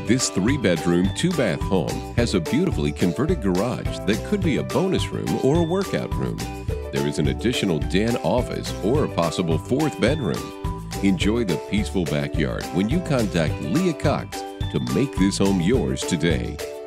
This 3-bedroom, 2-bath home has a beautifully converted garage that could be a bonus room or a workout room. There is an additional den office or a possible 4th bedroom. Enjoy the peaceful backyard when you contact Leah Cox to make this home yours today.